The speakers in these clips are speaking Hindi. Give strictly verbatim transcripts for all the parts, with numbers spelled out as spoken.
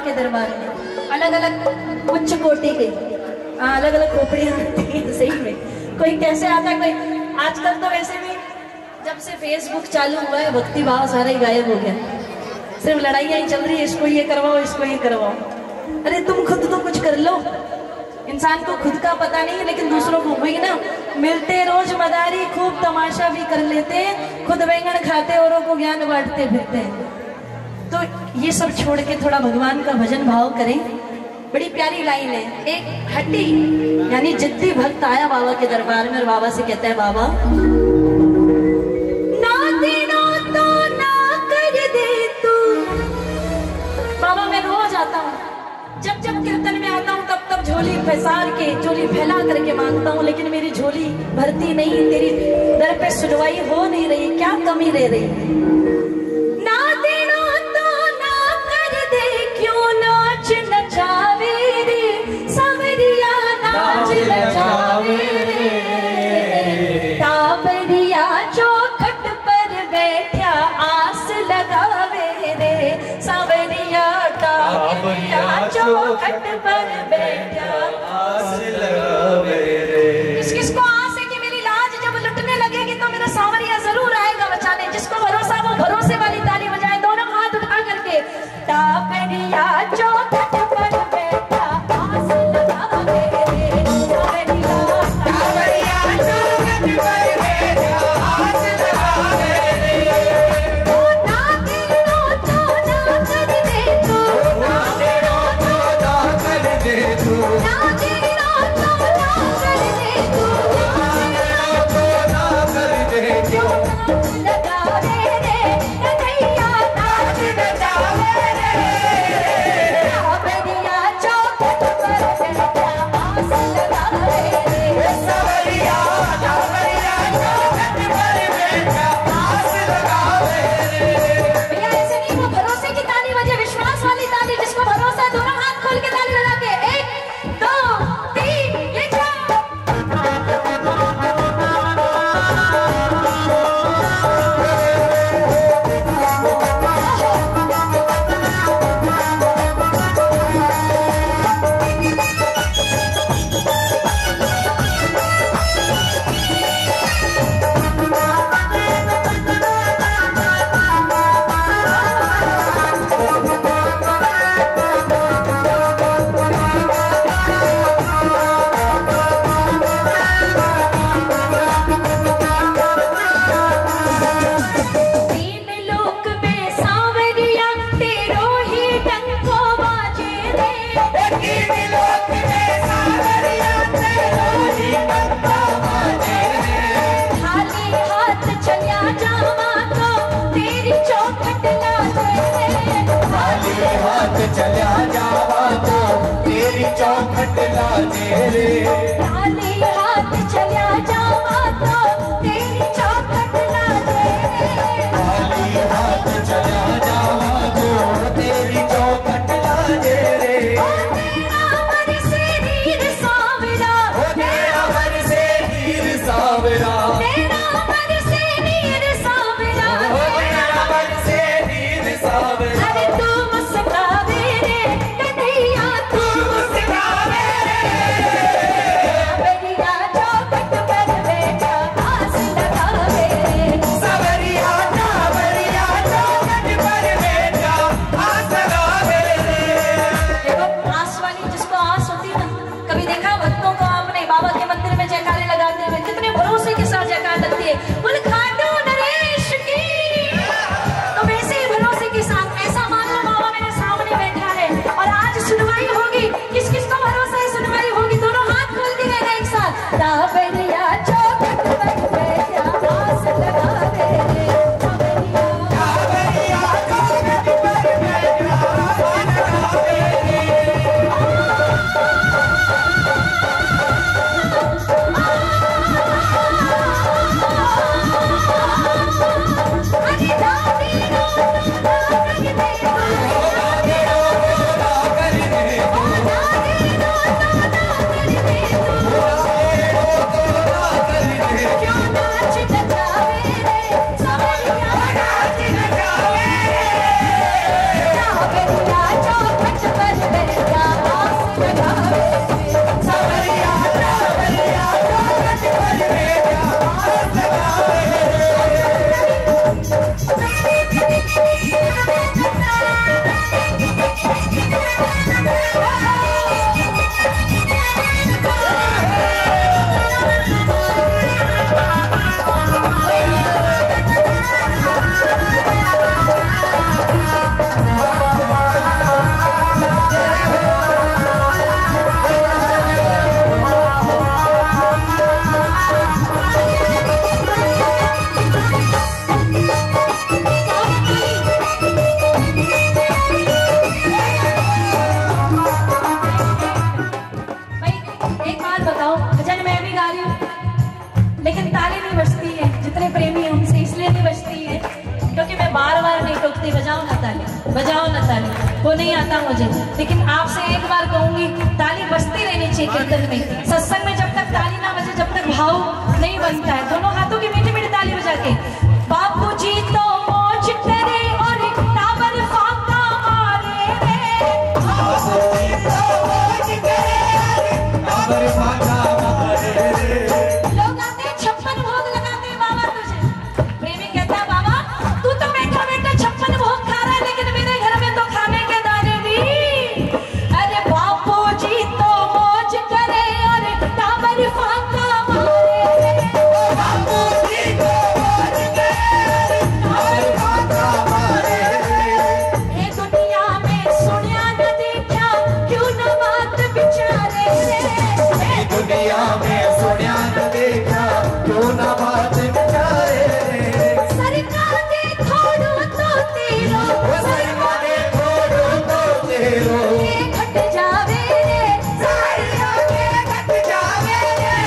के दरबार में अलग अलग उच्च कोटि के अलग अलग खोपड़ियां आती हैं। सही में कोई कैसे आता है, कोई आजकल तो वैसे भी जब से फेसबुक चालू हुआ है भक्ति भाव सारा ही गायब हो गया, सिर्फ लड़ाइयाँ ही चल रही है, इसको ये करवाओ इसको ये करवाओ। अरे तुम खुद तो कुछ कर लो। इंसान को खुद का पता नहीं है लेकिन दूसरों को वही ना, मिलते रोज मदारी खूब तमाशा भी कर लेते, खुद बैंगन खाते औरों को ज्ञान बांटते फिरते हैं। तो ये सब छोड़ के थोड़ा भगवान का भजन भाव करें। बड़ी प्यारी लाइन है, एक हट्टी यानी जिद्दी भक्त आया बाबा के दरबार में और बाबा से कहता है, बाबा ना देना तो ना कर दे तू। बाबा मैं रोज आता हूँ, जब जब कीर्तन में आता हूँ तब तब झोली फैसार के झोली फैला करके मांगता हूँ, लेकिन मेरी झोली भरती नहीं, तेरी दर पे सुनवाई हो नहीं रही, क्या कमी रह रही है? ना देना तो ना कर दे, क्यों नाच नचावे रे सावरिया, नाच नचावे रे सावरिया, चौखट पर बैठा आस लगावे रे सावरिया, सावरिया चौखट पर बैठा आस लगावे रे। किस किस को आस है कि मेरी लाज जब लुटने लगेगी तो मेरा सावरिया जरूर आएगा बचाने? जिसको भरोसा वो भरोसे वाली ताली बजाए, दोनों हाथ उठा करके। सावरिया चौखट पर बैठा आस लगावे रे सावरिया, सावरिया चौखट पर बैठा आस लगावे रे। ओ ना देना तो ना कर दे तू, ना देना तो ना कर दे तू, ना देना तो ना कर दे तू, ना देना तो ना कर दे तू, लगावे रे कन्हैया, नाच नचावे रे सावरिया, चौखट पर बैठा आस लगावे रे सावरिया, सावरिया चौखट पर बैठा आस लगावे रे। भैया ऐसे नहीं, वो भरोसे की ताली बजे, विश्वास वाली ताली, जिसको भरोसा है दोनों हाथ खोल के ताली बजा के, एक दो तीन ये चार। तीन लोक में सावरिया तेरो ही डंको बाजे रे, तीन लोक में सावरिया तेरो ही डंको बाजे रे। खाली हाथ चलिया जावा तो तेरी चौखट लाजे रे, खाली हाथ चला जावा तो तेरी चौखट लाजे रे। खाली हाथ चलिया जावा तो तेरी चौखट लाजे रे। खाली हाथ चला जावा तो तेरी चौखट लाजे रे। ओ तेरा मन से नीर सावरा, ओ तेरा मन से नीर सावरा, तेरा मन से नीर सावरा, ओ तेरा मन से नीर सावरा। अरे तू मुस्कावे रे कन्हैया, तू मुस्कावे रे सावरिया चौखट पर बैठा आस लगावे रे सावरिया, सावरिया चौखट पर बैठा आस लगावे रे। देखो आस वाली, जिसको आस होती है ना, कभी देखा भक्तों को आपने बाबा के मंदिर में जयकारे लगाते हुए? कितने भरोसे के साथ जयकार लगती है, बोल खाटू नरेश की। तो वैसे ही भरोसे के साथ ऐसा मान लो बाबा मेरे सामने बैठा है और आज सुनवाई होगी। किस किस को भरोसा है सुनवाई होगी? दोनों हाथ खोल के रहना एक साथ। सावरिया चौखट पर बैठा आस लगावे रे सावरिया, सावरिया चौखट पर बैठा आस लगावे रे। अरे दादी रो ना कर दे तू, दादी रो ना कर दे तू, दादी रो ना कर दे तू, दादी रो ना ताली बजाओ ना, ताली बजाओ ना, ताली वो नहीं आता मुझे, लेकिन आपसे एक बार कहूंगी ताली बजती रहनी चाहिए कीर्तन में। सत्संग में जब तक ताली ना बजे, जब तक भाव नहीं बनता है, दोनों हाथों की मीठी मीठी ताली बजा के बापू जी तो मौज करे और टाबर फाका मारे रे, बापू जी तो मौज करे और टाबर फाका मारे रे। लोग आते छप्पन भोग लगाते बाबा तुझे, प्रेमी कहता बाबा तू तो बैठा बैठा छप्पन भोग खा रहा है, लेकिन मेरे घर में तो खाने के दाने भी। अरे बापू जी तो मौज करे और टाबर फाका मारे रे, बापू जी तो मौज करे टाबर फाका मारे रे। ये दुनिया में सुनिया न देखा क्यों न बात बिचारे रे, ये दुनिया में सुनिया न देखा क्यों न बात बिचारे रे। सरकार दे थोड़ो तो तेरो, सरकार दे थोड़ो तो तेरो, ये घट जावे रे सारिया के घट जावे रे।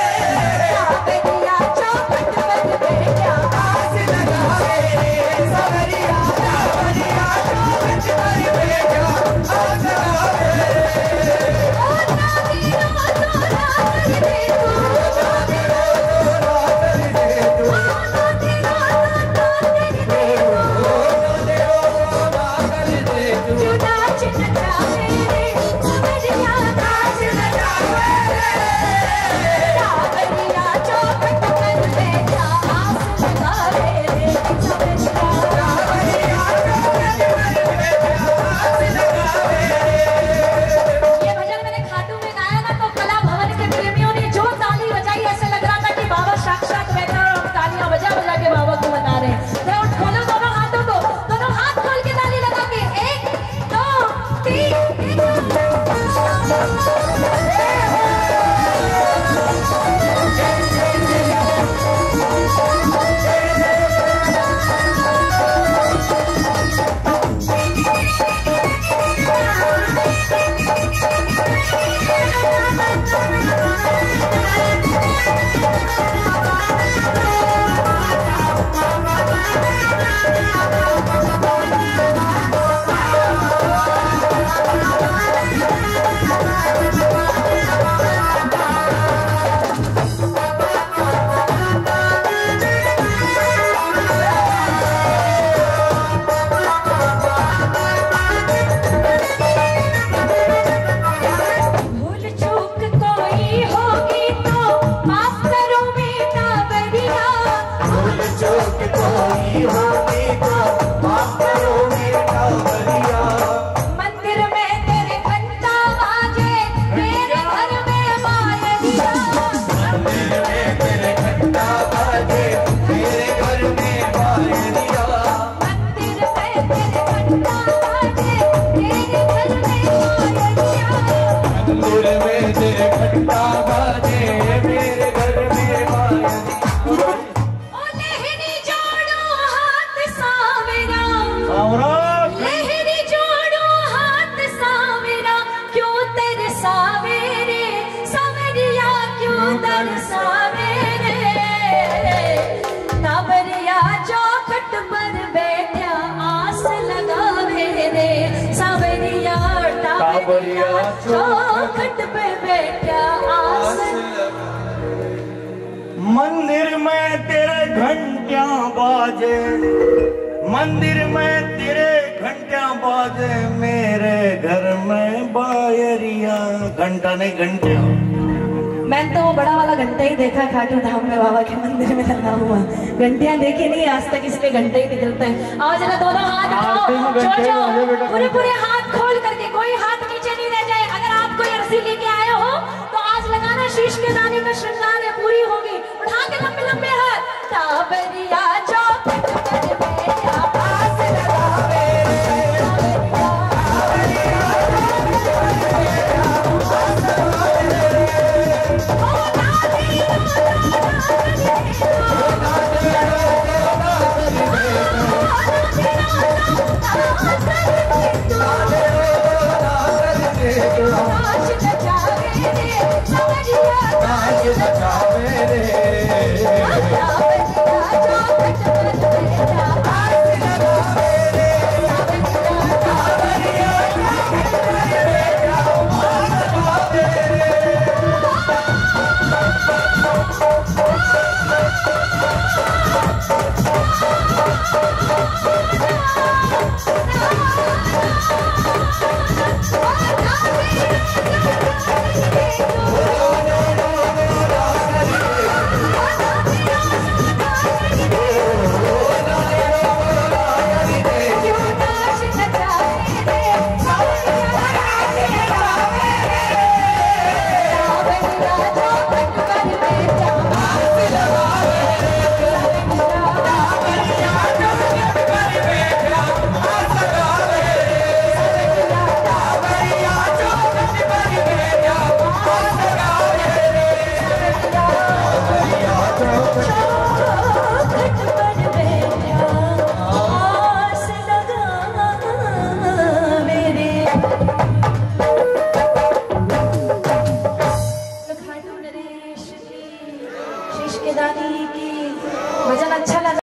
सावरिया चौखट पर बैठा आस लगावे रे, सावरिया सावरिया चौखट पर बैठा आस लगावे रे। ओ नानी रो तो रात दे तू, नानी रो तो रात दे तू, नानी रो तो रात दे तू, नानी रो तो रात दे तू। क्यों नाच नचावे रे सावरिया नाच नचावे रे, सावरिया चौखट पर बैठा आस लगावे रे, सावरिया सावरिया चौखट पर बैठा आस लगावे रे। ये भजन मैंने खाटू में गाया ना, तो कला भवन के प्रेमियों ने जो ताली बजाई, ऐसे लग रहा था कि बाबा साक्षात बैठा और हम तालियां बजा बजा के बाबा को बता रहे हैं। जरा उठ खोलो दोनों हाथों को, दोनों हाथ खोल के ताली लगा के एक दो तीन भूल चूक कोई होगी तो माफ करो बेटा बरिया, भूल चूक कोई होगी तो माफ करो बेटा बरिया। मंदिर में तेरे घंटा बाजे मेरे घर में मायरिया, मंदिर में तेरे घंटा बाजे मेरे घर में बारिया। मंदिर में तेरे घंटा बाजे मेरे घर में मायरिया। मंदिर में तेरे घंटा बाजे मेरे घर में बारिया। ओ लहरी जोड़ो हाथ सावरा, लहरी जोड़ो हाथ सावरा, क्यों तरसावे रे सावरिया क्यों तरसावे रे। टाबरिया चौखट पर बैठा आस लगावे रे, सावरिया टाबरिया चौखट पे बैठा आस। मंदिर में तेरे घंटियां बाजे, मंदिर में तेरे घंटियां बाजे मेरे घर में बायरिया। घंटा नहीं घंटियां। मैंने तो वो बड़ा वाला घंटा ही देखा खाटू धाम में बाबा के मंदिर में लगा हुआ, घंटियां देखी नहीं आज तक, इसलिए घंटे ही निकलते हैं। आओ जरा दोनों हाथ उठाओ, जोड़ जाओ, पूरे पूरे हाथ खोल करके, कोई हाथ नीचे नहीं रह जाए। अगर आप कोई अर्जी लेके आए हो तो आज लगाना शीश के दाने का श्रृंगार है, पूरी होगी। उठा के लंबे लंबे हाथ, टाबरिया चौखट पर बैठा आस लगावे रे, टाबरिया ओ नानी नाच नचावे रे नरेश की, शीश के दानी की भजन अच्छा लगा।